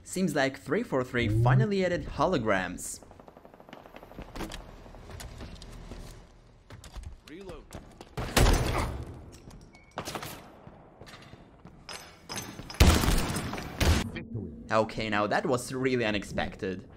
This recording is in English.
Seems like 343 finally added holograms. Reload. Okay, now that was really unexpected.